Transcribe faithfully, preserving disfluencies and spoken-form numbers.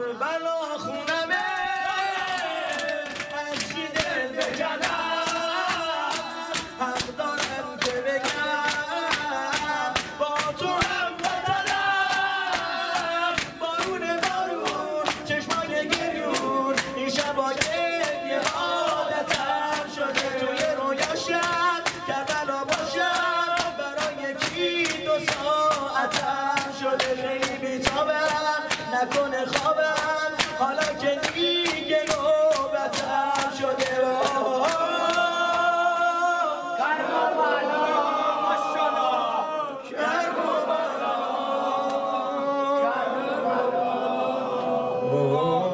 کربلا خونمه از چی دل بکنم حق دارم که بگم با تو هم وطنم بارون بارون چشمای گریون این شبای یه عادتم شده توی رویاشم کربلا باشم برای کی دو ساعتم شده خیلی بی‌تابم نکنه خوابم حالا که دیگه نوبتم شده کربلا ماشاءالله کربلا کربلا